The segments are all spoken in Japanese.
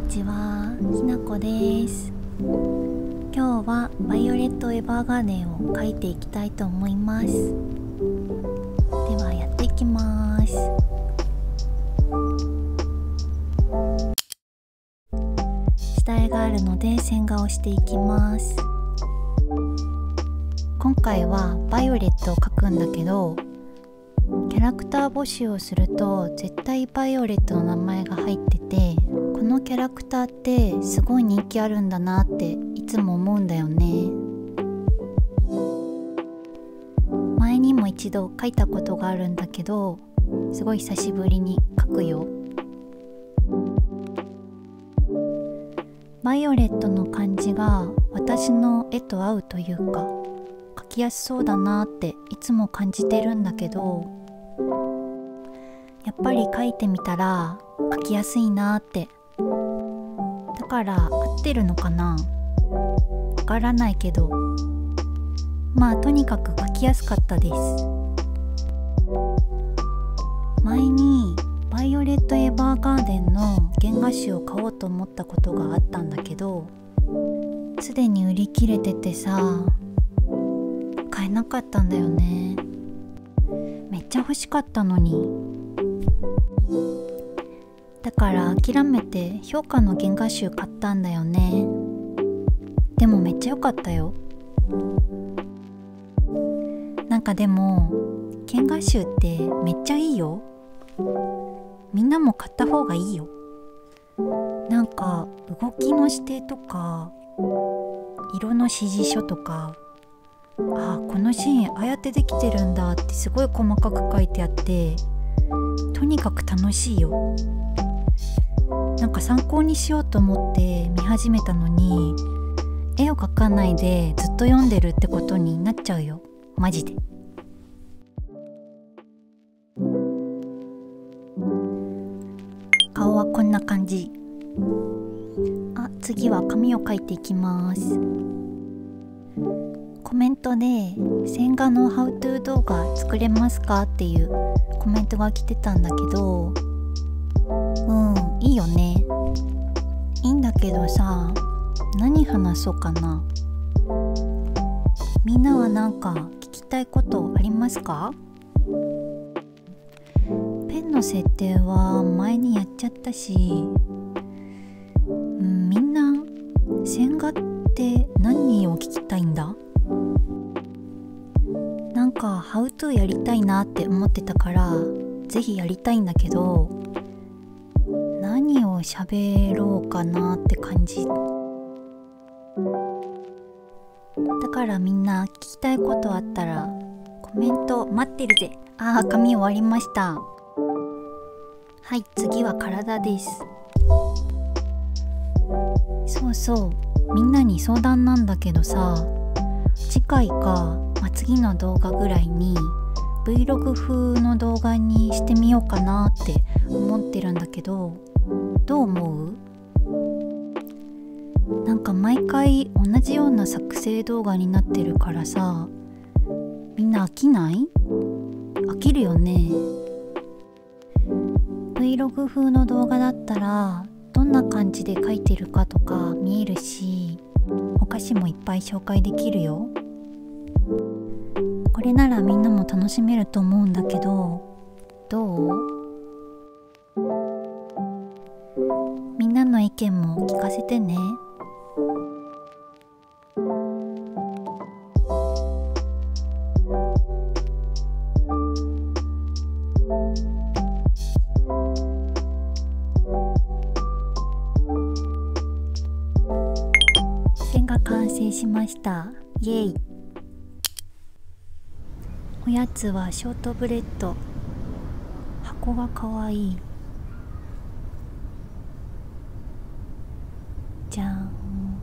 ちは、ひなこです。今日はバイオレットエヴァーガーデンを描いていきたいと思います。ではやっていきます。下絵があるので線画をしていきます。今回はバイオレットを描くんだけど、キャラクター募集をすると絶対バイオレットの名前が入ってて、このキャラクターってすごい人気あるんだなっていつも思うんだよね。前にも一度描いたことがあるんだけど、すごい久しぶりに描くよ。バイオレットの感じが私の絵と合うというか、描きやすそうだなっていつも感じてるんだけど、やっぱり描いてみたら描きやすいなって。だから合ってるのかな、わからないけど、まあとにかく描きやすかったです。前にバイオレットエヴァーガーデンの原画集を買おうと思ったことがあったんだけど、すでに売り切れててさ、買えなかったんだよね。めっちゃ欲しかったのに。だから諦めて評価の原画集買ったんだよね。でもめっちゃ良かったよ。なんかでも原画集ってめっちゃいいよ。みんなも買った方がいいよ。なんか動きの指定とか色の指示書とか、あ、このシーンああやってできてるんだってすごい細かく書いてあって、とにかく楽しいよ。なんか参考にしようと思って見始めたのに、絵を描かないでずっと読んでるってことになっちゃうよ、マジで。顔はこんな感じ。あ、次は髪を描いていきます。コメントで線画のハウトゥー動画作れますかっていうコメントが来てたんだけど、いいよね。いいんだけどさ、何話そうかな。みんなはなんか聞きたいことありますか？ペンの設定は前にやっちゃったし、みんな線画って何を聞きたいんだ？なんかハウトゥーやりたいなって思ってたからぜひやりたいんだけど、何を喋ろうかなって感じ。だからみんな聞きたいことあったらコメント待ってるぜ。あー、髪終わりました。はい、次は体です。そうそう、みんなに相談なんだけどさ、次回か、次の動画ぐらいに Vlog 風の動画にしてみようかなって思ってるんだけど、どう思う？なんか毎回同じような作成動画になってるからさ、みんな飽きない？飽きるよね。Vlog 風の動画だったらどんな感じで描いてるかとか見えるし、お菓子もいっぱい紹介できるよ。これならみんなも楽しめると思うんだけど、どう？みんなの意見も聞かせてね。線が完成しました。イエイ。おやつはショートブレッド。箱がかわいい。じゃん。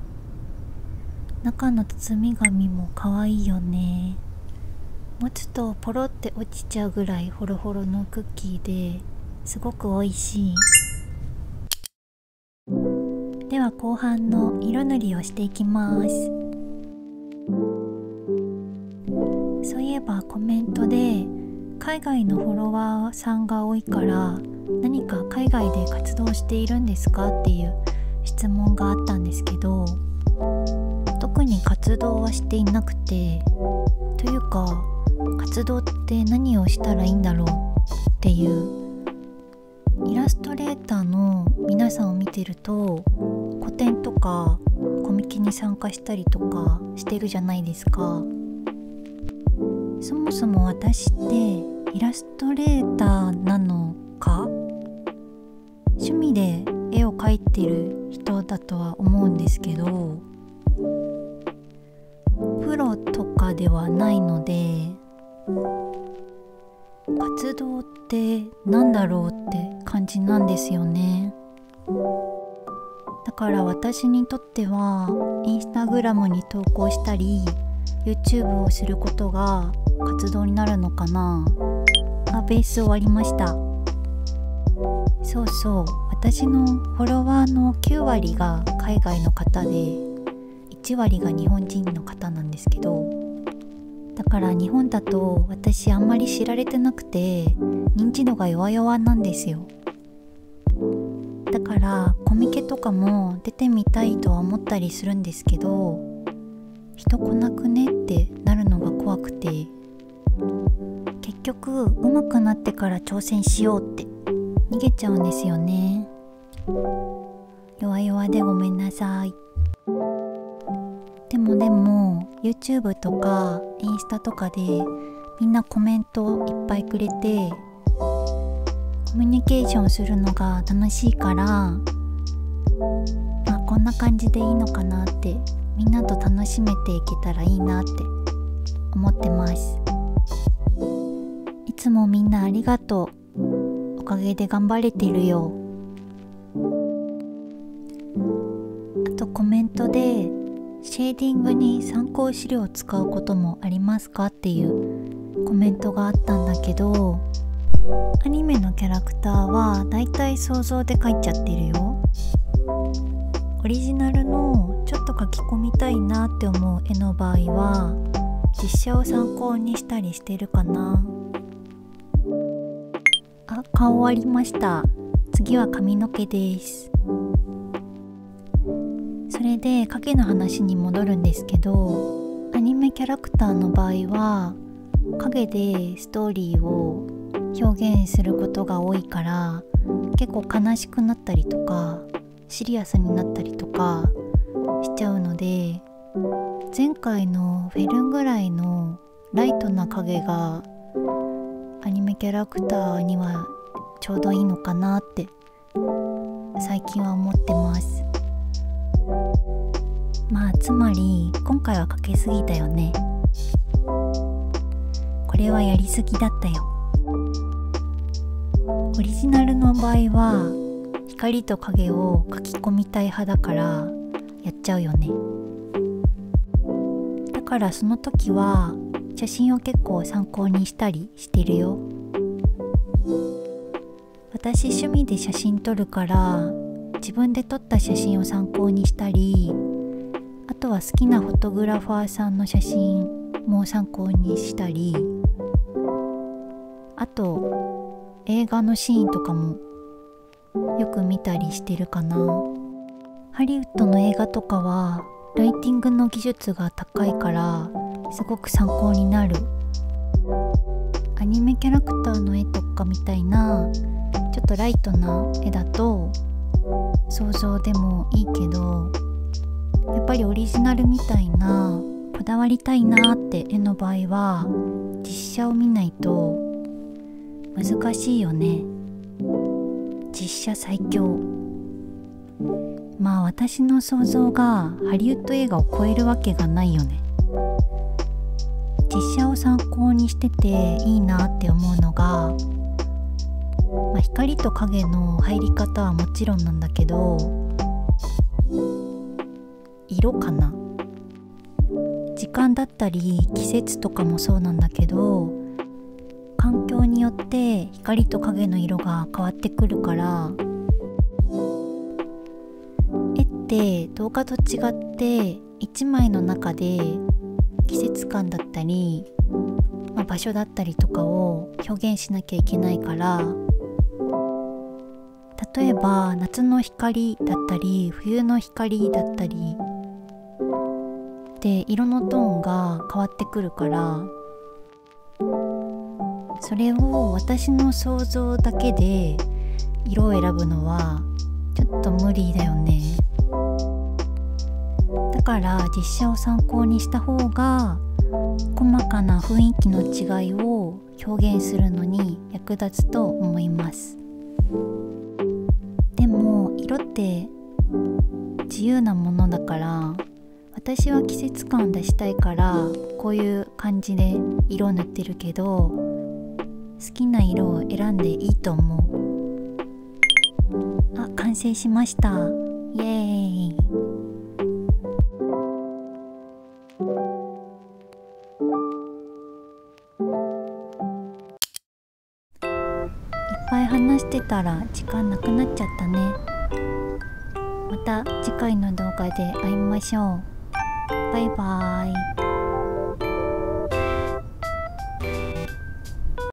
中の包み紙もかわいいよね。持つとポロって落ちちゃうぐらいホロホロのクッキーですごくおいしい。では後半の色塗りをしていきます。そういえばコメントで海外のフォロワーさんが多いから何か海外で活動しているんですかっていう質問があったんですけど、特に活動はしていなくて、というか活動って何をしたらいいんだろうっていう、イラストレーターの皆さんを見てると個展とかコミケに参加したりとかしてるじゃないですか。そもそも私ってイラストレーターなのか、趣味で絵を描いてる人だとは思うんですけど、プロとかではないので、活動ってなんだろうって感じなんですよね。だから私にとってはインスタグラムに投稿したり YouTube をすることが活動になるのかな。ベース終わりました。そうそう、私のフォロワーの9割が海外の方で1割が日本人の方なんですけど、だから日本だと私あんまり知られてなくて認知度が弱々なんですよ。だからコミケとかも出てみたいとは思ったりするんですけど、人来なくねってなるのが怖くて、結局上手くなってから挑戦しようって逃げちゃうんですよね。弱々でごめんなさい。でも YouTube とかインスタとかでみんなコメントいっぱいくれてコミュニケーションするのが楽しいから、こんな感じでいいのかなって、みんなと楽しめていけたらいいなって思ってます。いつもみんなありがとう。おかげで頑張れてるよ。あとコメントでシェーディングに参考資料を使うこともありますかっていうコメントがあったんだけど、アニメのキャラクターはだいたい想像で描いちゃってるよ。オリジナルのちょっと描き込みたいなって思う絵の場合は実写を参考にしたりしてるかな。顔終わりました。次は髪の毛です。それで影の話に戻るんですけど、アニメキャラクターの場合は影でストーリーを表現することが多いから結構悲しくなったりとかシリアスになったりとかしちゃうので、前回のフェルンぐらいのライトな影がアニメキャラクターにはちょうどいいのかなって最近は思ってます。つまり今回はかけすぎたよね。これはやりすぎだったよ。オリジナルの場合は光と影を描き込みたい派だからやっちゃうよね。だからその時は写真を結構参考にしたりしてるよ。私趣味で写真撮るから自分で撮った写真を参考にしたり、あとは好きなフォトグラファーさんの写真も参考にしたり、あと映画のシーンとかもよく見たりしてるかな。ハリウッドの映画とかはライティングの技術が高いからすごく参考になる。アニメキャラクターの絵とかみたいなちょっとライトな絵だと想像でもいいけど、やっぱりオリジナルみたいなこだわりたいなって絵の場合は実写を見ないと難しいよね。実写最強。私の想像がハリウッド映画を超えるわけがないよね。実写を参考にしてていいなって思うのが、光と影の入り方はもちろんなんだけど、色かな。時間だったり季節とかもそうなんだけど、環境によって光と影の色が変わってくるから、絵って動画と違って一枚の中で季節感だったり、場所だったりとかを表現しなきゃいけないから、 例えば夏の光だったり冬の光だったりで色のトーンが変わってくるから、それを私の想像だけで色を選ぶのはちょっと無理だよね。だから実写を参考にした方が細かな雰囲気の違いを表現するのに役立つと思います。でも色って自由なものだから、私は季節感出したいからこういう感じで色を塗ってるけど、好きな色を選んでいいと思う。あ、完成しました。イエーイ。いっぱい話してたら時間なくなっちゃったね。また次回の動画で会いましょう。バイバーイ。